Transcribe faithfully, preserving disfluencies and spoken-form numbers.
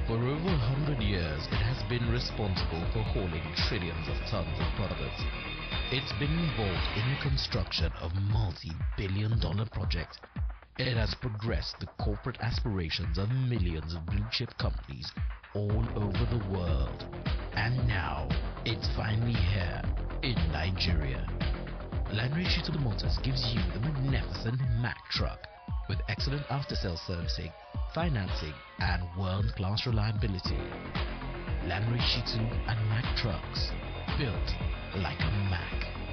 For over a hundred years, it has been responsible for hauling trillions of tons of products. It's been involved in the construction of multi-billion dollar projects. It has progressed the corporate aspirations of millions of blue-chip companies all over the world. And now, it's finally here in Nigeria. Lanre Shittu Motors gives you the magnificent Mack truck with excellent after-sales servicing, financing and world-class reliability. Lanre Shittu and Mack trucks, built like a Mack.